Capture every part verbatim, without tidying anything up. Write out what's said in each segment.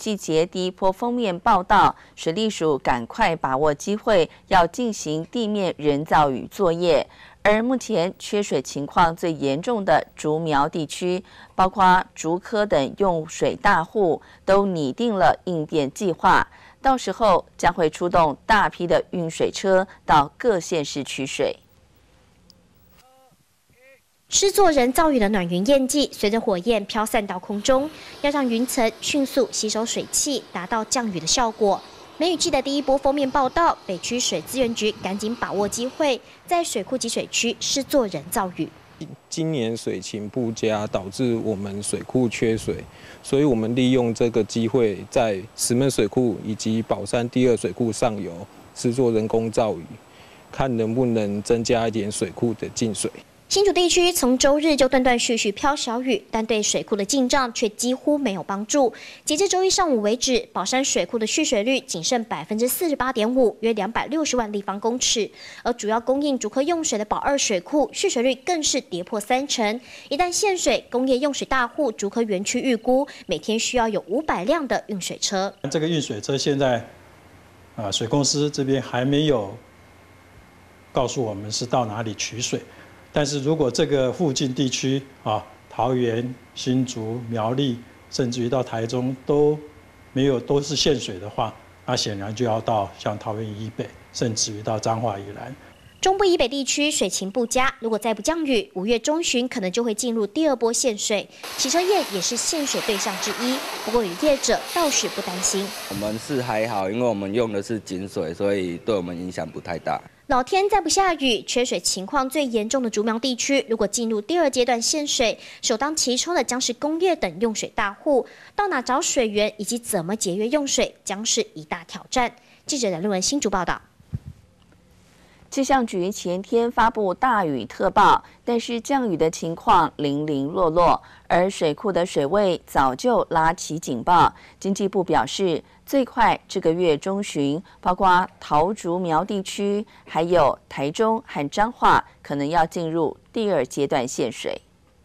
季节第一波封面报道，水利署赶快把握机会，要进行地面人造雨作业。而目前缺水情况最严重的竹苗地区，包括竹科等用水大户，都拟定了应变计划。到时候将会出动大批的运水车到各县市取水。 施作人造雨的暖云焰剂，随着火焰飘散到空中，要让云层迅速吸收水汽，达到降雨的效果。梅雨季的第一波封面报道，北区水资源局赶紧把握机会，在水库集水区施作人造雨。 今年水情不佳，导致我们水库缺水，所以我们利用这个机会，在石门水库以及宝山第二水库上游施作人工造雨，看能不能增加一点水库的进水。 新竹地区从周日就断断续续飘小雨，但对水库的进账却几乎没有帮助。截至周一上午为止，宝山水库的蓄水率仅剩百分之四十八点五，约两百六十万立方公尺。而主要供应竹科用水的宝二水库蓄水率更是跌破三成。一旦限水，工业用水大户竹科园区预估每天需要有五百辆的运水车。 这个运水车现在，啊，水公司这边还没有告诉我们是到哪里取水。但是如果这个附近地区啊，桃园、新竹、苗栗，甚至于到台中都没有都是限水的话，那显然就要到像桃园以北，甚至于到彰化以南。 中部以北地区水情不佳，如果再不降雨，五月中旬可能就会进入第二波限水。洗车业也是限水对象之一，不过有业者倒是不担心。 我们是还好，因为我们用的是井水，所以对我们影响不太大。 老天再不下雨，缺水情况最严重的竹苗地区，如果进入第二阶段限水，首当其冲的将是工业等用水大户，到哪找水源以及怎么节约用水，将是一大挑战。记者梁立文新竹报道。 气象局前天发布大雨特报，但是降雨的情况零零落落，而水库的水位早就拉起警报。经济部表示，最快这个月中旬，包括桃竹苗地区，还有台中和彰化，可能要进入第二阶段限水。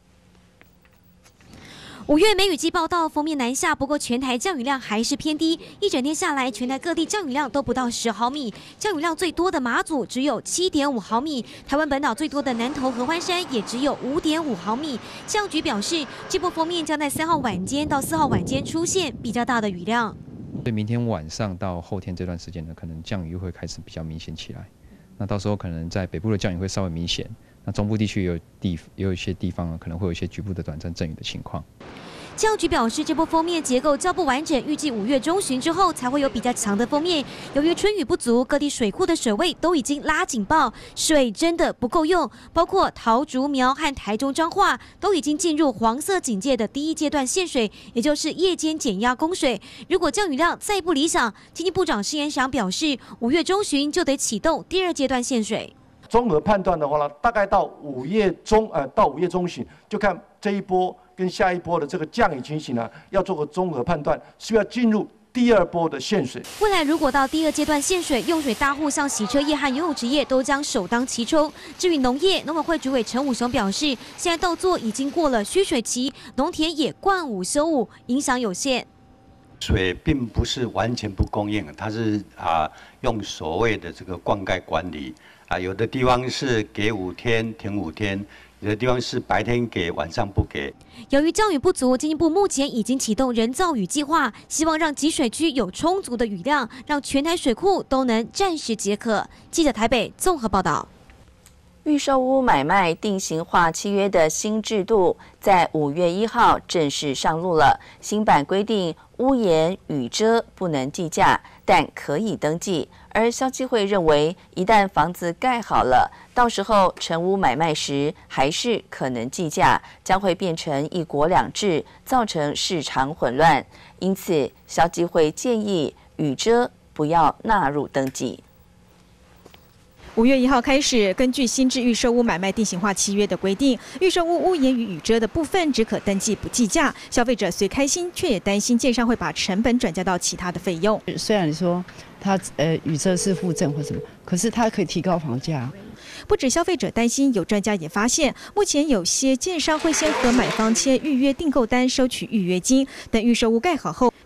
五月梅雨季报道封面南下，不过全台降雨量还是偏低。一整天下来，全台各地降雨量都不到十毫米，降雨量最多的马祖只有七点五毫米，台湾本岛最多的南投合欢山也只有五点五毫米。气象局表示，这波封面将在三号晚间到四号晚间出现比较大的雨量。 所以明天晚上到后天这段时间呢，可能降雨会开始比较明显起来。那到时候可能在北部的降雨会稍微明显。那中部地区也有地也有一些地方可能会有一些局部的短暂阵雨的情况。 气象局表示，这波封面结构较不完整，预计五月中旬之后才会有比较强的封面。由于春雨不足，各地水库的水位都已经拉警报，水真的不够用。包括桃竹苗和台中彰化都已经进入黄色警戒的第一阶段限水，也就是夜间减压供水。如果降雨量再不理想，经济部长施延祥表示，五月中旬就得启动第二阶段限水。 综合判断的话呢，大概到五月中，呃，到五月中旬，就看这一波跟下一波的这个降雨情形呢，要做个综合判断，是要进入第二波的限水。 未来如果到第二阶段限水，用水大户像洗车业和游泳池业都将首当其冲。至于农业，农委会主委陈武雄表示，现在稻作已经过了需水期，农田也灌五休五，影响有限。 水并不是完全不供应，它是啊用所谓的这个灌溉管理啊，有的地方是给五天停五天，有的地方是白天给晚上不给。 由于降雨不足，经济部目前已经启动人造雨计划，希望让集水区有充足的雨量，让全台水库都能暂时解渴。记者台北综合报道。 预售屋买卖定型化契约的新制度在五月一号正式上路了。新版规定，屋檐、雨遮不能计价，但可以登记。而消基会认为，一旦房子盖好了，到时候成屋买卖时还是可能计价，将会变成一国两制，造成市场混乱。因此，消基会建议雨遮不要纳入登记。 五月一号开始，根据新制预售屋买卖定型化契约的规定，预售屋屋檐与雨遮的部分只可登记不计价。消费者虽开心，却也担心建商会把成本转嫁到其他的费用。 虽然说它呃雨遮是附赠或什么，可是它可以提高房价。 不止消费者担心，有专家也发现，目前有些建商会先和买方签预约订购单，收取预约金，等预售屋盖好后，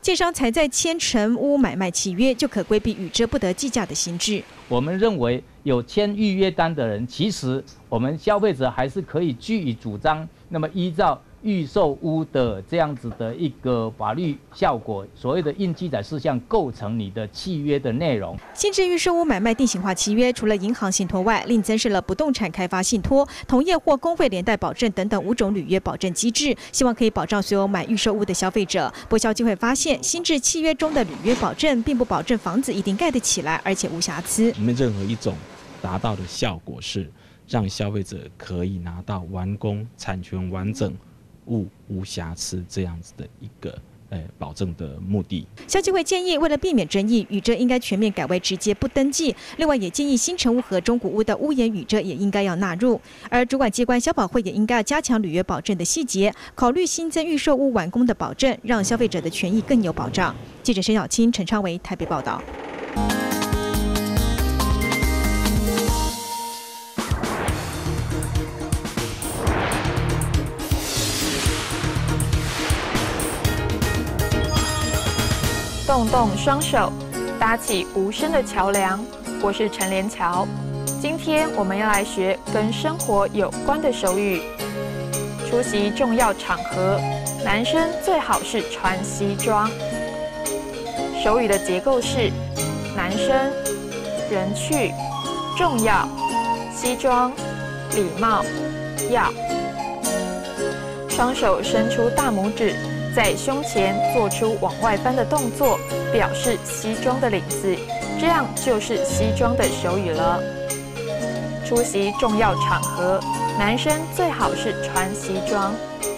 建商才在签成屋买卖契约，就可规避与遮不得计价的新制。 我们认为有签预约单的人，其实我们消费者还是可以据以主张，那么依照预售屋的这样子的一个法律效果，所谓的应记载事项构成你的契约的内容。 新制预售屋买卖定型化契约，除了银行信托外，另增设了不动产开发信托、同业或公费连带保证等等五种履约保证机制，希望可以保障所有买预售屋的消费者。不过消基会发现，新制契约中的履约保证，并不保证房子一定盖得起来，而且无瑕疵。 里面任何一种达到的效果是，让消费者可以拿到完工、产权完整、物无瑕疵这样子的一个呃保证的目的。 消基会建议，为了避免争议，雨遮应该全面改为直接不登记。另外，也建议新成屋和中古屋的屋檐雨遮也应该要纳入。而主管机关消保会也应该要加强履约保证的细节，考虑新增预售屋完工的保证，让消费者的权益更有保障。记者沈小青、陈昌维台北报道。 动动双手，搭起无声的桥梁。我是陈连桥，今天我们要来学跟生活有关的手语。出席重要场合，男生最好是穿西装。手语的结构是：男生、人去、重要、西装、礼貌、要。双手伸出大拇指，在胸前做出往外翻的动作，表示西装的领子，这样就是西装的手语了。出席重要场合，男生最好是穿西装。